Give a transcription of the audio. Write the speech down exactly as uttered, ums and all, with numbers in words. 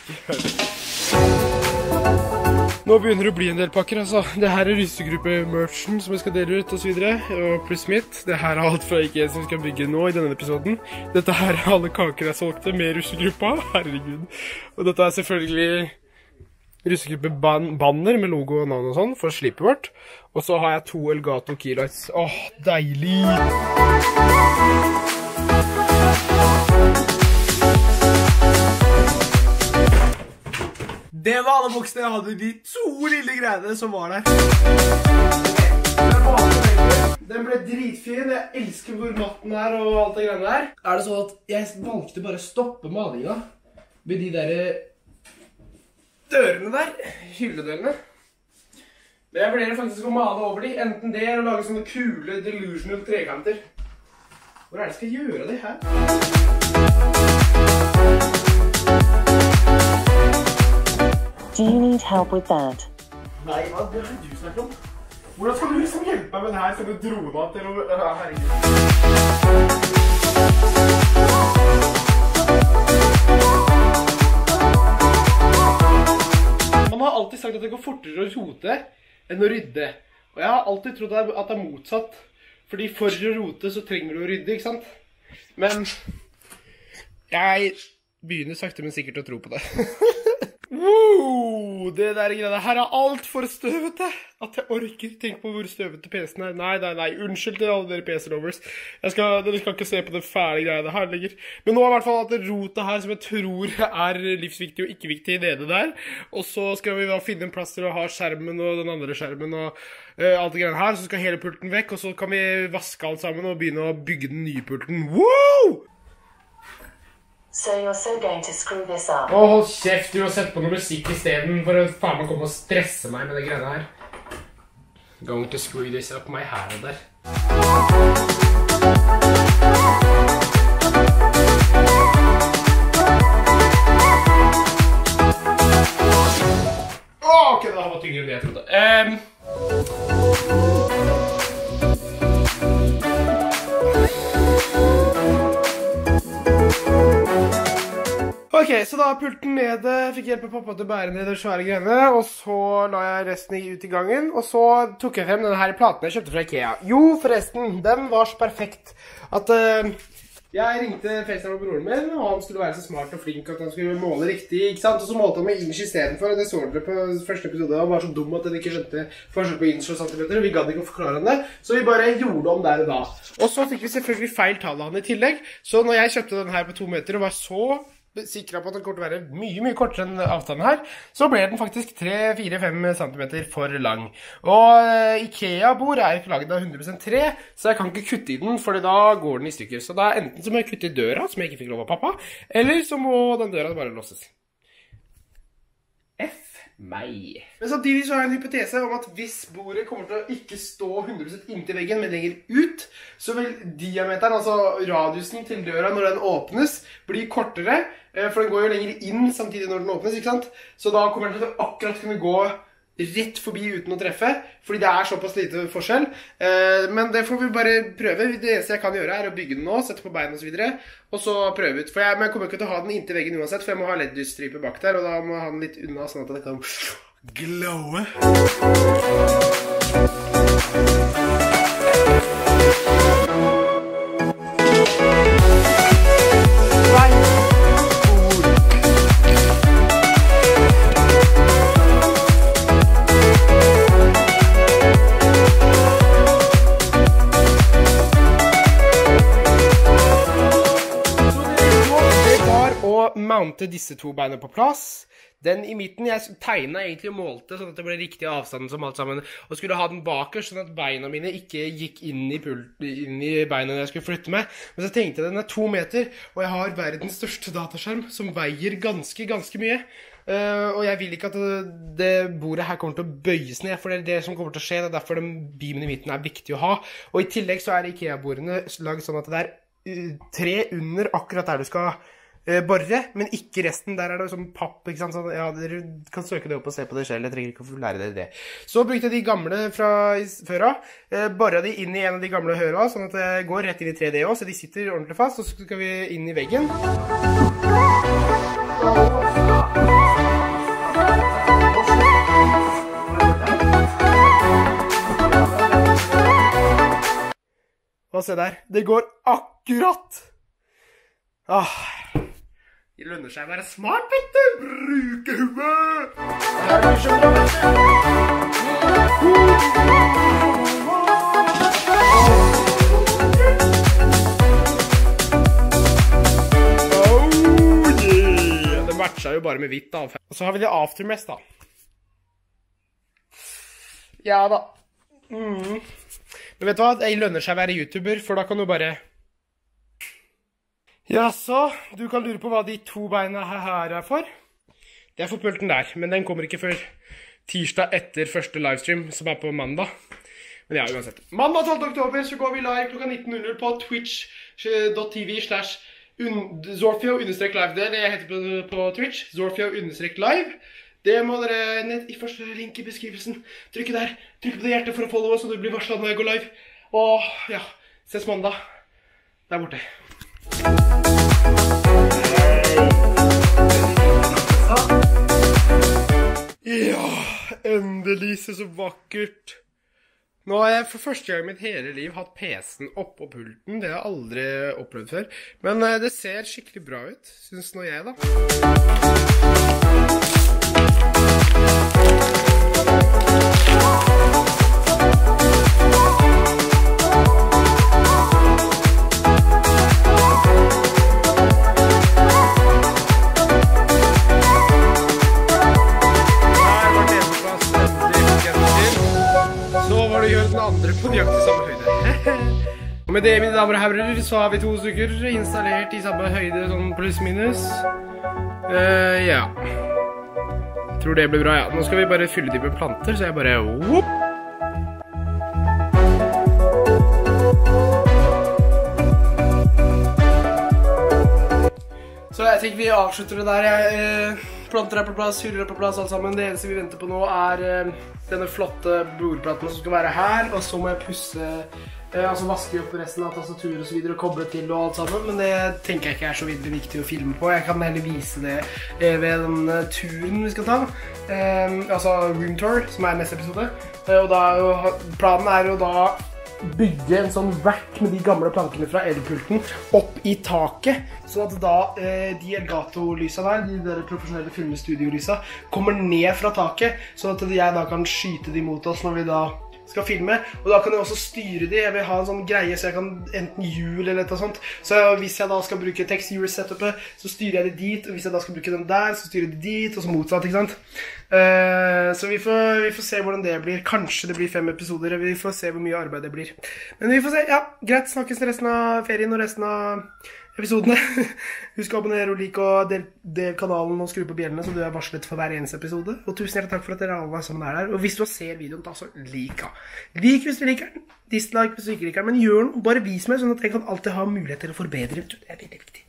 Nå begynner det å bli en del pakker, altså. Det her er ryssegruppe-merchen som jeg skal dele ut, og så videre. Og pluss mitt. Det her er alt fra IKEA som vi skal bygge nå i denne episoden. Dette her er alle kaker jeg solgte med russegruppa. Herregud. Og dette er selvfølgelig russegruppe-banner med logo og navn og sånn, for slipet vårt. Og så har jeg to Elgato Keylights. Åh, deilig! Det var alle boksene jeg hadde, de to lille greiene som var der. Den ble dritfin, jeg elsker hvor matten er og alt det greiene der. Er det sånn at jeg valgte bare å stoppe malinga ved de der dørene der, hylledørene. Men jeg vurderer faktisk å male over de, enten det eller å lage sånne kule delusional trekanter. Hvor er det jeg skal gjøre det her? Do you need help with that? Nei, hva det har du snakket om? Hvordan skal du liksom hjelpe meg med det her, så du dro deg til å... Herregud. Man har alltid sagt at det går fortere å rote enn å rydde. Og jeg har alltid trodd at det er motsatt. Fordi for å rote så trenger du å rydde, ikke sant? Men jeg begynner sakte men sikkert å tro på det. Wow, det der greiene her er alt for støvete. At jeg orker. Tenk på hvor støvete P C-en er. Nei, nei, nei. Unnskyld til alle dere P C-lovers. Dere skal ikke se på det fæle greiene her lenger. Men nå er i hvert fall at det rotet her som jeg tror er livsviktig og ikke viktig nede der. Og så skal vi da finne en plass til å ha skjermen og den andre skjermen og uh, alt det greiene her. Så skal hele pulten vekk, og så kan vi vaske alt sammen og begynne å bygge den nye pulten. Wow! So you're so going to screw this up? Å, hold kjeft, du har sett på noe musikk i stedet for å faen meg komme og stresse meg med det greiene her. Going to screw this up my her der. Å, ok, det var tyngre enn det jeg trodde. Um... Ok, så da pulten nede, fikk hjelpe pappa til å bære ned de svære greiene, og så la jeg resten ut i gangen, og så tok jeg frem denne her platen jeg kjøpte fra IKEA. Jo, forresten, den var så perfekt at uh, jeg ringte FaceTime med broren min, og han skulle være så smart og flink at han skulle måle riktig, ikke sant? Og så målte han med inch i stedet for, og det så dere på første episode, han var så dum at han ikke skjønte forskjell på inch og centimeter, og vi gadd ikke å forklare han det, så vi bare gjorde om der og da. Og så fikk vi selvfølgelig feil tall av han i tillegg, så når jeg kjøpte den her på to meter og var så sikra på at den kommer til å være mye, mye kortere enn avstanden her, så ble den faktisk tre, fire, fem centimeter for lang. Og IKEA-bord er ikke laget av hundre prosent tre, så jeg kan ikke kutte i den, for da går den i stykker. Så da enten så må jeg kutte i døra, som jeg ikke fikk lov av pappa, eller så må den døra bare låses. F meg. Men samtidig så har jeg en hypotese om at hvis bordet kommer til å ikke stå hundre prosent inntil veggen, men lenger ut, så vil diameteren, altså radiusen til døra når den åpnes, bli kortere, for den går jo lenger inn samtidig når den åpnes, ikke sant? Så da kommer den til å akkurat kunne gå rett forbi uten å treffe, fordi det er såpass lite forskjell. Men det får vi bare prøve. Det eneste jeg kan gjøre er å bygge den nå, sette på bein og så videre, og så prøve ut. For jeg, men jeg kommer ikke til å ha den inntil veggen uansett, for jeg må ha L E D-stripe bak der, og da må jeg ha den litt unna, sånn at det kan glowe. Mounte disse to beina på plass. Den i midten, jeg tegnet egentlig og målte sånn at det ble riktig avstand som alt sammen, og skulle ha den baker sånn at beina mine ikke gikk inn i, inn i beina jeg skulle flytte med. Men så tenkte jeg den er to meter, og jeg har verdens største dataskjerm som veier ganske, ganske mye. Uh, og jeg vil ikke at det, det bordet her kommer til å bøyes ned, for det er det som kommer til å skje, det er derfor den beamen i midten er viktig å ha. Og i tillegg så er IKEA-bordene laget sånn at det er uh, tre under akkurat der du skal borre, men ikke resten. Der er det sånn papp, ikke sant? Sånn, ja, dere kan søke det opp og se på det selv. Jeg trenger ikke å lære dere det. Så brukte jeg de gamle fra før av, borret de inn i en av de gamle høra, sånn at det går rett inn i tre D også, så de sitter ordentlig fast, og så skal vi inn i veggen. se der. Det går akkurat. Ah. Det lønner seg å være smart, vet du. Bruke huet. Det er mye som bra, vet du. Oh yeah. Det matcher jo bare med hvitt da. Og så har vi det aftermest da. Ja da. Mm. Men vet du hva? Det lønner seg å være YouTuber, for da kan du bare... Ja, så, du kan lure på hva de to beina her er for. Det er for pulten der, men den kommer ikke før tirsdag etter første livestream, som er på mandag. Men ja, uansett. Mandag tolvte oktober så går vi live klokka nitten null null på twitch.tv slash Zorfio understrek live. Det heter på, på Twitch, Zorfio understrek live. Det må dere ned i første link i beskrivelsen. Trykke der, trykke på det hjertet for å followe, så du blir varslet når jeg går live. Og ja, ses mandag. Der borte. Ja, endelig så så vakkert. Nå har jeg for første gang i mitt hele liv hatt P C-en oppå pulten. Det har jeg aldri opplevd før. Men det ser skikkelig bra ut, synes nå jeg da. På nøyaktig samme høyde. Og med det, mine damer og herrer, så har vi to stykker installert i samme høyde, sånn pluss-minus. Uh, ja. Jeg tror det blir bra, ja. Nå skal vi bare fylle de med planter, så jeg bare... Whoop! Så jeg tenker vi avslutter det der. Jeg, uh, planter er på plass, hyller er på plass, alt sammen. Det eneste vi venter på nå er... Uh, denne flotte bordplaten som skal være her, og så må jeg pusse, eh, altså vaske opp resten av tastatur og så videre, og koble til og alt sammen, men det tenker jeg ikke er så videre viktig å filme på. Jeg kan heller vise det eh, ved den uh, turen vi skal ta, eh, altså Room Tour, som er neste episode, eh, og da, planen er jo da bygge en sånn rack med de gamle plankene fra elpulten opp i taket, så at da eh, de Elgato-lysa der, de der profesjonelle filmstudio-lysa, kommer ned fra taket, så at jeg da kan skyte de mot oss når vi da skal filme, og da kan jeg også styre de. Jeg vil ha en sånn greie så jeg kan enten hjul eller noe sånt, så hvis jeg da skal bruke text-viewer-setupet, så styrer jeg det dit, og hvis jeg da skal bruke den der, så styrer jeg det dit, og så motsatt, ikke sant? Uh, så vi får, vi får se hvordan det blir. Kanskje det blir fem episoder, vi får se hvor mye arbeid det blir. Men vi får se, ja, greit, snakkes resten av ferien og resten av episodene. Husk å abonnere og like og del, del kanalen og skru på bjellene så du er varslet for hver eneste episode. Og tusen hjertelig takk for at dere alle sammen er der. Og hvis du ser videoen, da så lik den. Lik hvis du liker den. Dislike hvis du ikke liker den. Men gjør den, bare vis meg sånn at jeg kan alltid ha mulighet til å forbedre. Det er veldig viktig.